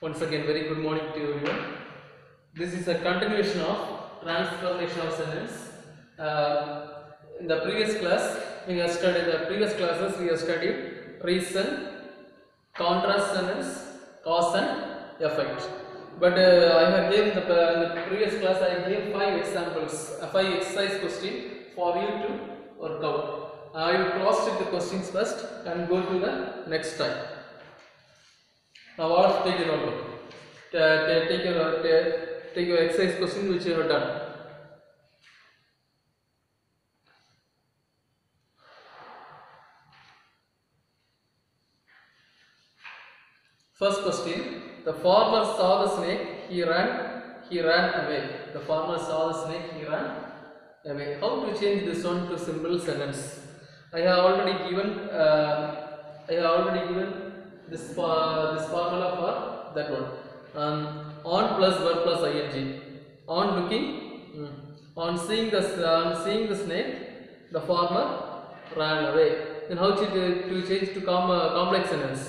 Once again, very good morning to everyone. This is a continuation of transformation of sentence. In the previous class, we have studied reason, contrast sentence, cause and effect. But I have given in the previous class I gave 5 examples, 5 exercise questions for you to work out. I will cross check the questions first and go to the next type. Now, all take your notebook. Take your exercise question which you have done. First question: the farmer saw the snake. He ran away. The farmer saw the snake. He ran away. How to change this one to simple sentence? I have already given. This formula for that one. On plus verb plus ing. On looking, on seeing the snake, the farmer ran away. Then how to change to complex sentence?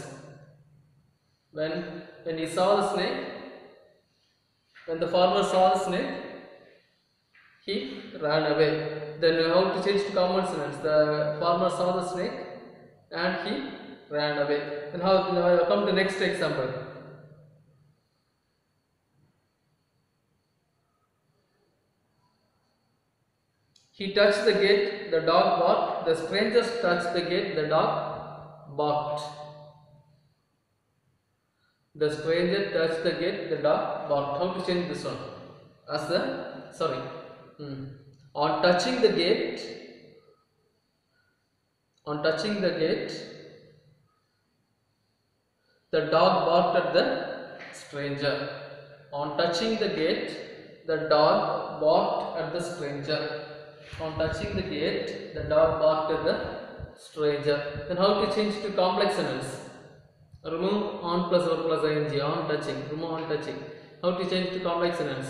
When he saw the snake, when the farmer saw the snake, he ran away. Then how to change to common sentence? The farmer saw the snake and he ran away. Then how? Now come to next example. He touched the gate, the dog barked. The strangers touched the gate, the dog barked. The stranger touched the gate, the dog barked. How to change this one? As the, sorry. On touching the gate, the dog barked at the stranger. On touching the gate, the dog barked at the stranger. On touching the gate, the dog barked at the stranger. Then how to change to complex sentence? Remove on plus or plus ing. On touching. Remove on touching. How to change to complex sentence?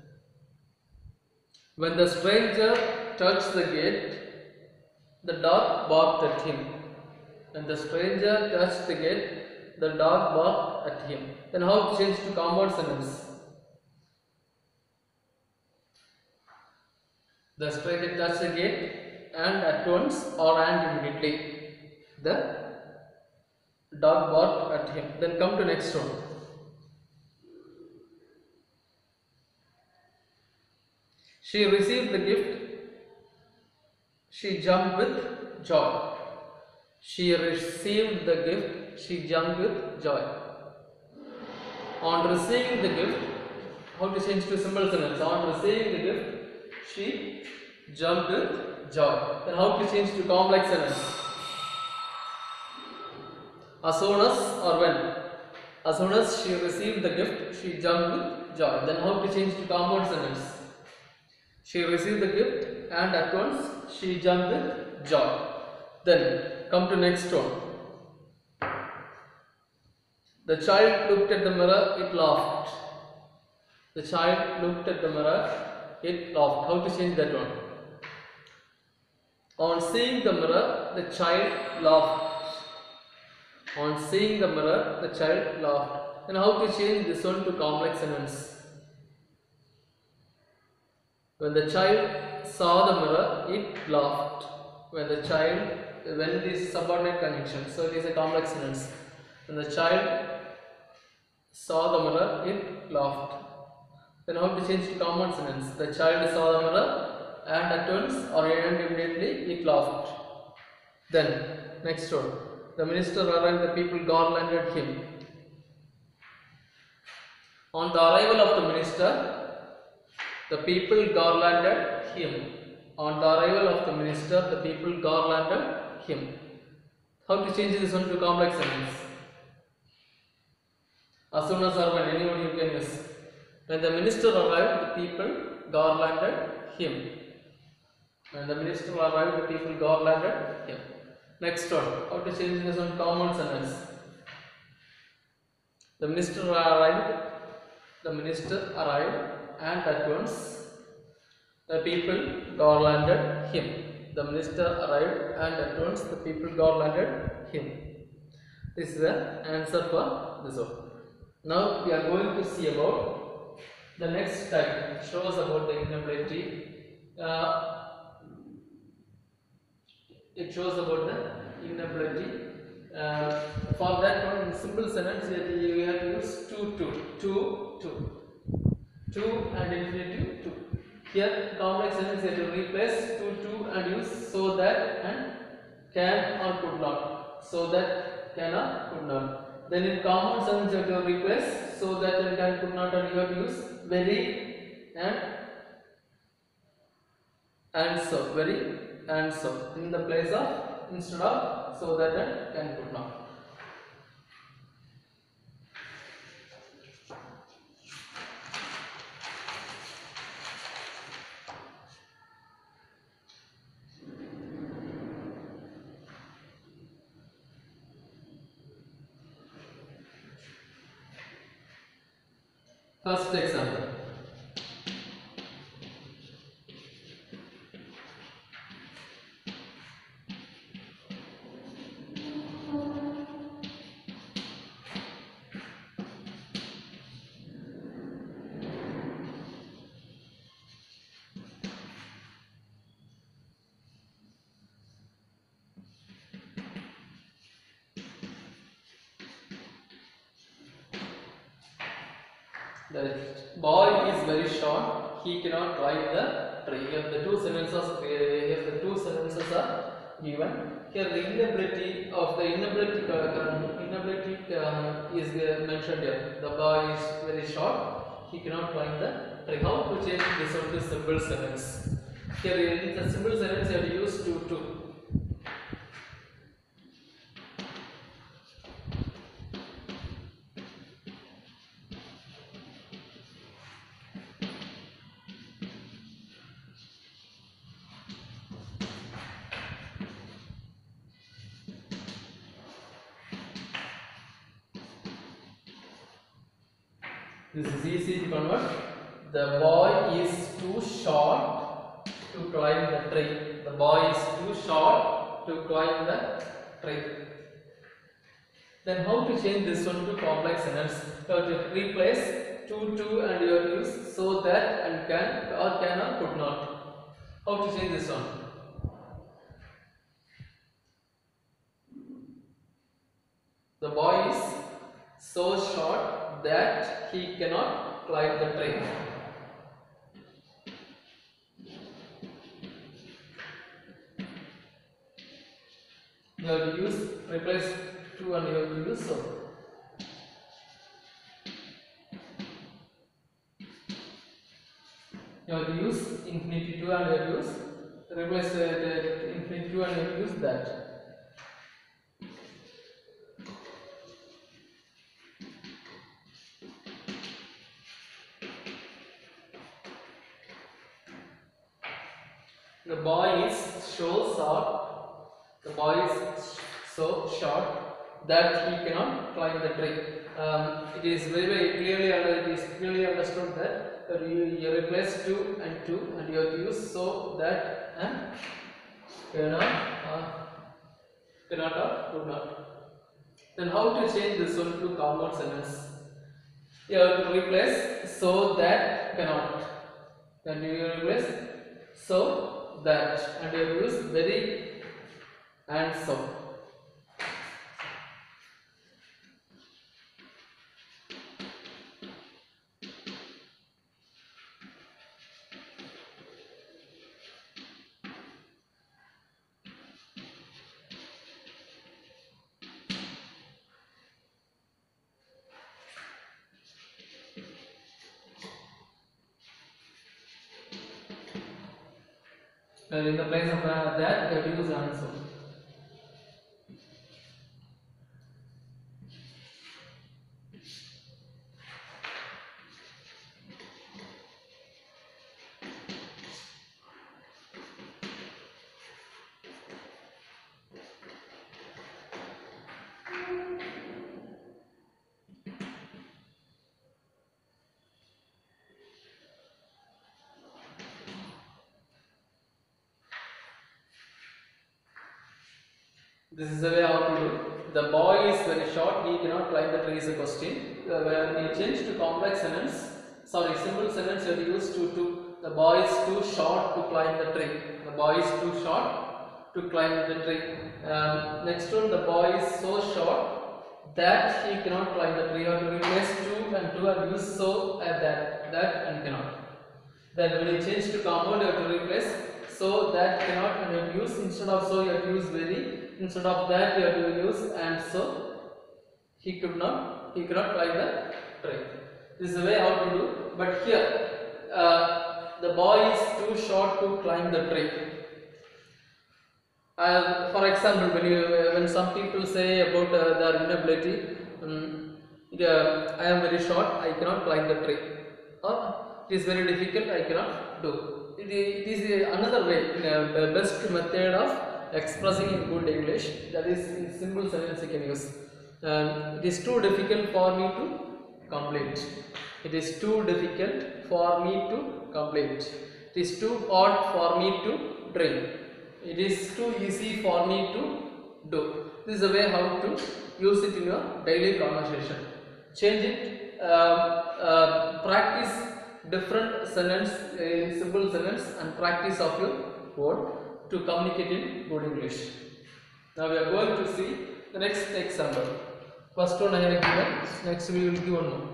When the stranger touched the gate, the dog barked at him. When the stranger touched the gate, the dog barked at him. Then how to change to compound sentence? The stranger touched the gate and at once or and immediately the dog barked at him. Then come to next one. She received the gift. She jumped with joy. She received the gift. She jumped with joy. On receiving the gift, how to change to simple sentence? On receiving the gift, she jumped with joy. Then how to change to complex sentence? As soon as or when? As soon as she received the gift, she jumped with joy. Then how to change to compound sentence? She received the gift and at once she jumped with joy. Then come to next one. The child looked at the mirror, it laughed. The child looked at the mirror, it laughed. How to change that one? On seeing the mirror, the child laughed. On seeing the mirror, the child laughed. Then how to change this one to complex sentence? When the child saw the mirror, it laughed. When this subordinate conjunction, so it is a complex sentence. When the child saw the mirror, it laughed. Then how to change to common sentence? The child saw the mirror and at once or immediately it laughed. Then next one. The minister arrived, the people garlanded him. On the arrival of the minister, the people garlanded him. On the arrival of the minister, the people garlanded him. How to change this one to complex sentence? As soon as or when, anyone you can use. When the minister arrived, the people garlanded him. When the minister arrived, the people garlanded him. Next one. How to change this one to common sentence? The minister arrived. And at once the people garlanded him. The minister arrived and at once the people garlanded him. This is the answer for this one. Now we are going to see about the next type. It shows about the inability. It shows about the inability. For that one, in simple sentence, you have to use two and infinitive two. Here, complex sentence you have to replace two and use so that and can or could not. So that can or could not. Then in common sentence you have to replace so that and can could not, and you have to use very and so, very and so in the place of instead of so that and can could not. First example. The boy is very short, he cannot climb the tree. Here the two sentences are given. Here the inability is mentioned here. The boy is very short, he cannot climb the tree. How to change this one to simple sentence? Here in the simple sentence you have to use two. This is easy to convert. The boy is too short to climb the tree. The boy is too short to climb the tree. Then how to change this one to complex sentence? You have to replace two and you have to use so that and can or could not. How to change this one? The boy is so short that he cannot climb the tree. You have to use replace two and you have to use so. You have to use infinity two and you have to use replace the infinity two and you have to use that. The boy is so short. The boy is so short that he cannot climb the tree. It is very clearly understood that you replace two and you have to use so that and cannot or could not. Then how to change this one to compound sentence? You have to replace so that cannot. Then you replace so that and you use very and so. And in the place of that, you have to use and so. This is the way how to do. The boy is very short, he cannot climb the tree is a question. when you change to complex sentence, sorry, simple sentence, you have to use to. The boy is too short to climb the tree. The boy is too short to climb the tree. Next one, the boy is so short that he cannot climb the tree. You have to replace to and use so at that and cannot. Then when you change to compound, you have to replace so that cannot, and you have to use instead of so you have to use very, instead of that you have to use and so he cannot climb the tree. This is the way how to do. But here the boy is too short to climb the tree. For example, when some people say about their inability, I am very short, I cannot climb the tree, or it is very difficult, I cannot do. It is another way, the best method of expressing in good English. That is in simple sentence you can use. It is too difficult for me to complete. It is too difficult for me to complete. It is too hot for me to drink. It is too easy for me to do. This is the way how to use it in your daily conversation. Change it. Practice different sentence in simple sentence and practice of your word to communicate in good English. Now we are going to see the next example. First one I have given. Next we will give one more.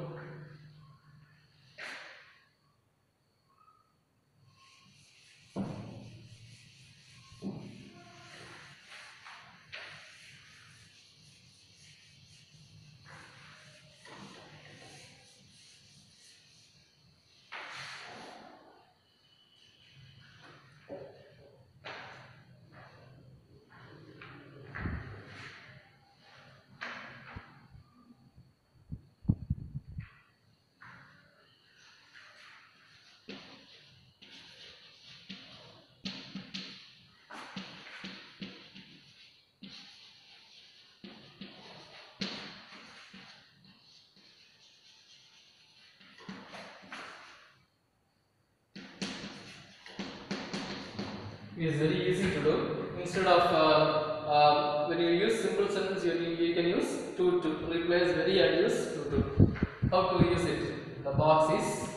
It is very easy to do. Instead of when you use simple sentence, you can use to replace very and use to. How to use it? The box is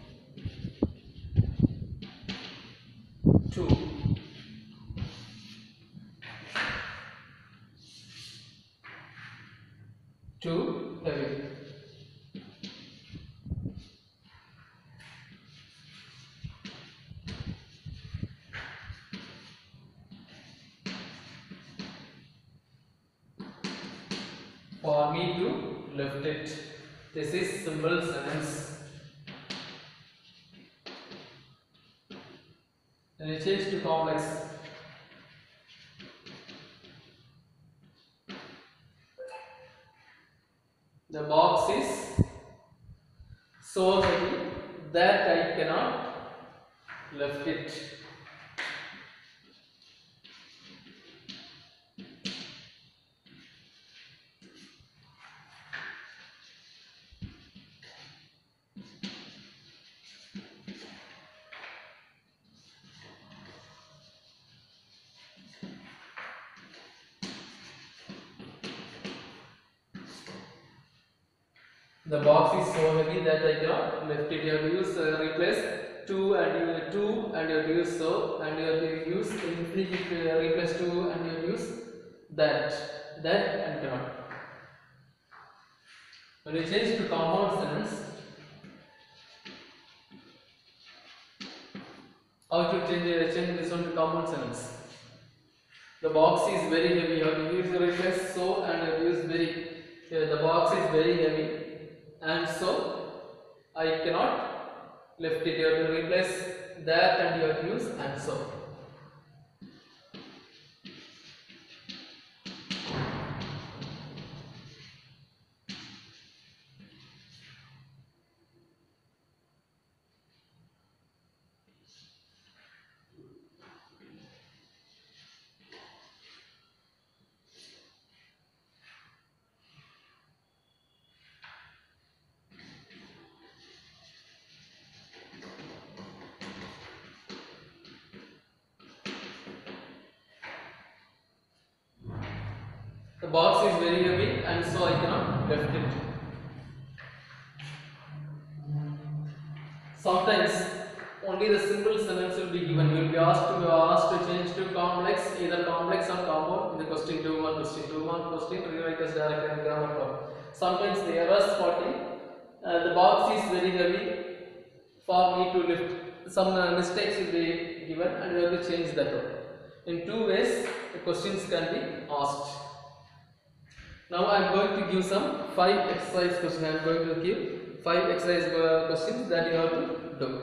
2. Too heavy. For me to lift it. This is simple sentence. Then you change to complex. The box is so heavy that I cannot lift it. The box is so heavy that I cannot lift it. You have to use replace to and you have to use so, and you have to use infinitive replace to and you have to use that and cannot. When you change to compound sentence, how to change this one to compound sentence? The box is very heavy. You have to use replace so and you have to use very. The box is very heavy. And so I cannot lift it. You have to replace that and you have to use and so. The box is very heavy and so I cannot lift it. Sometimes only the simple sentence will be given. You will be asked to change to complex, either complex or compound in the question 2 1, question 2 1, question rewrite as direct and grammar form. Sometimes the error spotting, the box is very heavy for me to lift. Some mistakes will be given and we have to change that one. In two ways the questions can be asked. Now I am going to give some 5 exercise questions. I am going to give 5 exercise questions that you have to do.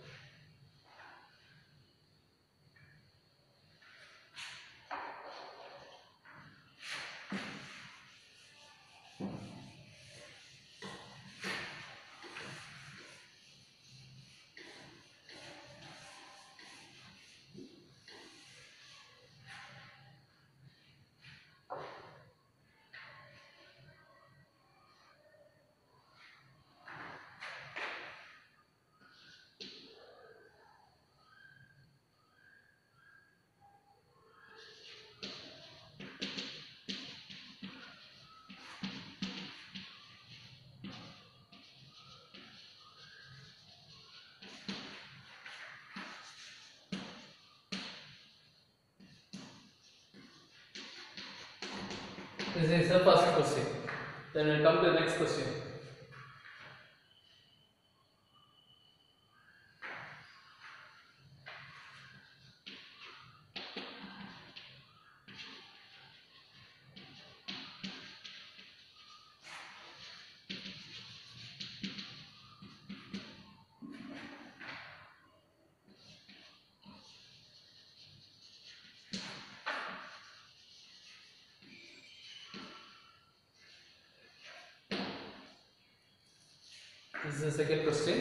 This is the first question. Then we will come to the next question. This is the second question.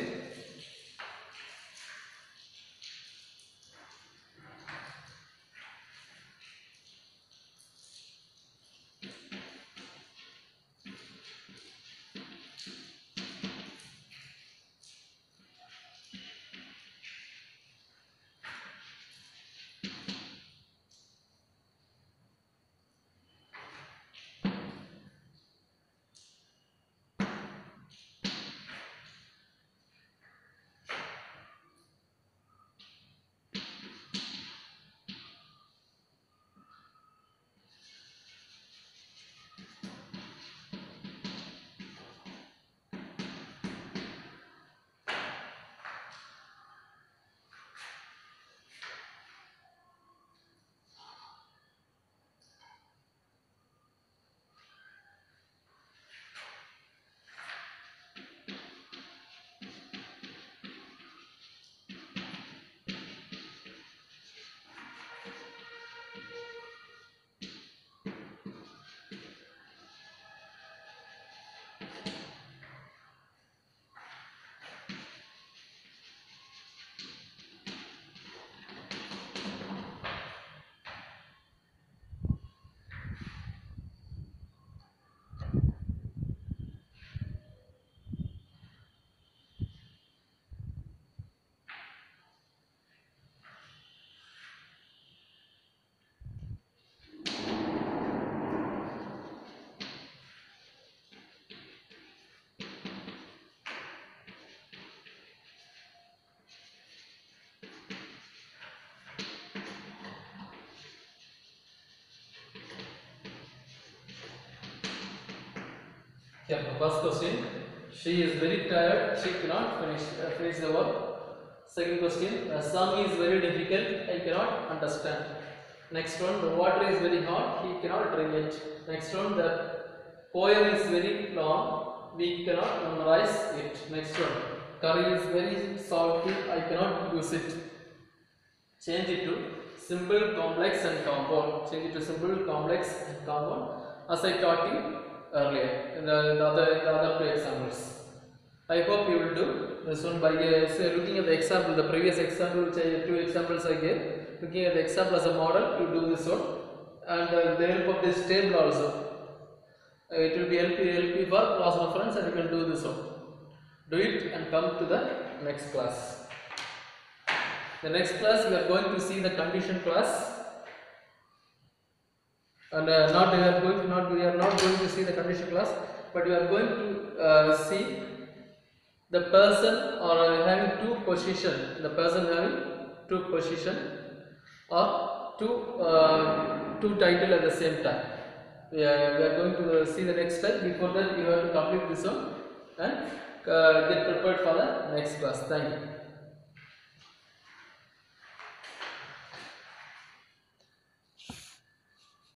Yeah, the first question. She is very tired. She cannot finish the work. Second question. The song is very difficult. I cannot understand. Next one. The water is very hot. He cannot drink it. Next one. The poem is very long. We cannot memorize it. Next one. Curry is very salty. I cannot use it. Change it to simple, complex, and compound. Change it to simple, complex, and compound. As I taught you earlier in the other two examples. I hope you will do this one by looking at the example, the previous example, which two examples I gave, looking at the example as a model to do this one, and the help of this table also. It will be help for class reference, and you can do this one. Do it and come to the next class. The next class we are going to see the condition class. And we are not going to see the condition class, but we are going to see the person or having two position, the person having two position or two title at the same time. We are going to see the next step. Before that, you have to complete this one and get prepared for the next class. Thank you.